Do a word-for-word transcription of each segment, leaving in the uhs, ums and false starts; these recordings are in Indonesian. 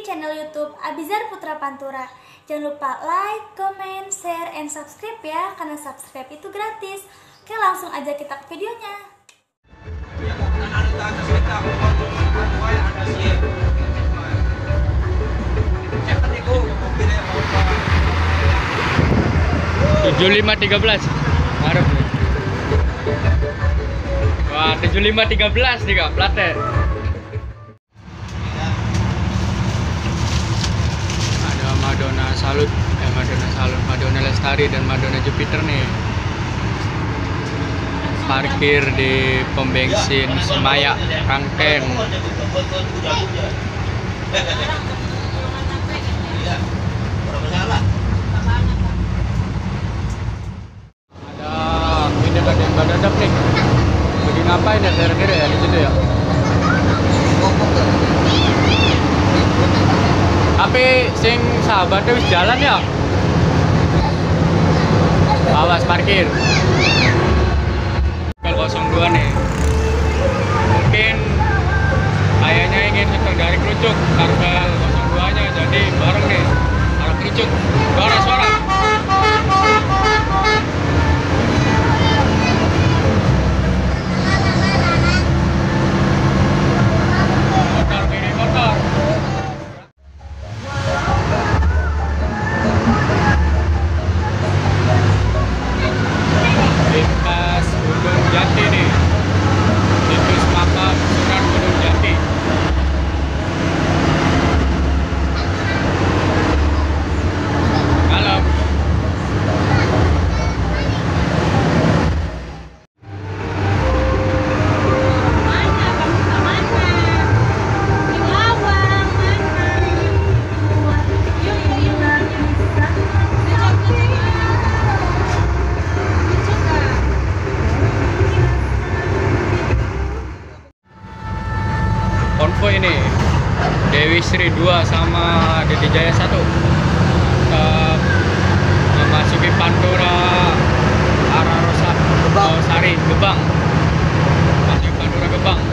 di channel YouTube Abizar Putra Pantura. Jangan lupa like, comment, share, and subscribe ya, karena subscribe itu gratis. Oke, langsung aja kita ke videonya. tujuh lima tiga belas Arab nih. Wah, tujuh lima tiga belas nih Kak, platnya. Ada Madonna Salut, eh Madonna Salut, Madonna Lestari dan Madonna Jupiter nih. Parkir di pom bensin Semaya, Rangkeng. Ada yang badak nih. Lagi ngapain ya kira-kira ya di situ ya? Tapi sing sahabatnya wis jalan ya. Awas parkir. Kalau nol dua nih. Mungkin kayaknya ingin setor dari kerucuk tanggal nol dua nya, jadi bareng nih. Kalau kerucuk, suara-suara. Konvoy ini Dewi Sri dua sama Dede Jaya satu kita memasuki Pantura arah Rosa oh, Sari Gebang, masuk Pantura Gebang.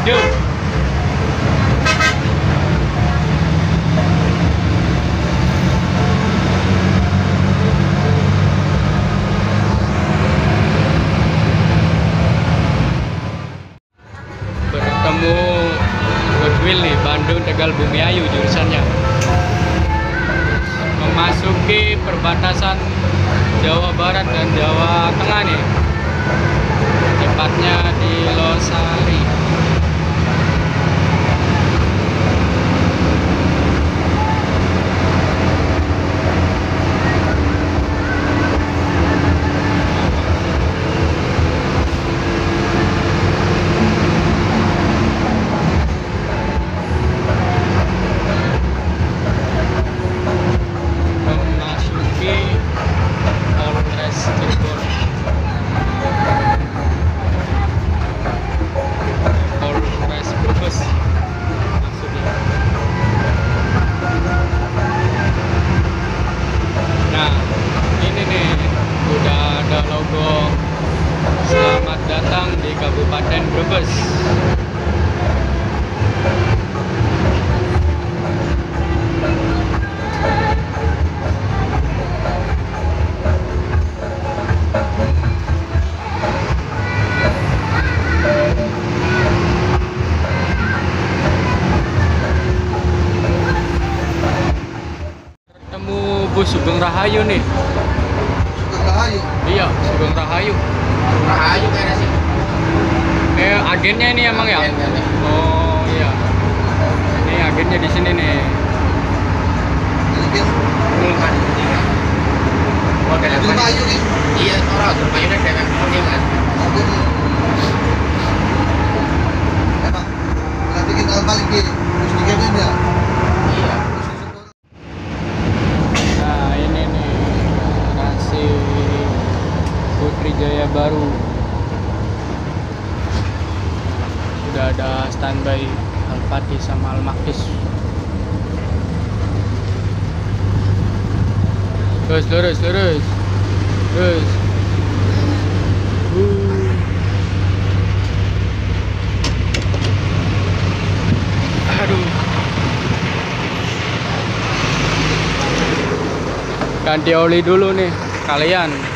Yuk. Bertemu Goodwill nih, Bandung Tegal Bumiayu jurusannya. Memasuki perbatasan Jawa Barat dan Jawa Tengah nih. Tepatnya di Losari. Nah, ini nih udah ada logo selamat datang di Kabupaten Brebes. Bu Sugeng Rahayu nih. Sugeng Rahayu? Iya, Sugeng Rahayu. Rahayu kayaknya sih. Eh, agennya ini emang ya? Agen, agen. Oh iya. Ini agennya di sini nih. Mungkin Mulkan. Oh, dari Sugeng Rahayu nih. Iya, orang Sugeng Rahayu kan kayak kuning kan. Emang nanti kita balik ke Mustiknya dia. Iya. Nah, ini nih nasi Putri Jaya baru. Sudah ada standby Al-Fatih sama Al-Makis. Terus, lurus, lurus. Terus. Uh. Aduh. Ganti oli dulu nih kalian.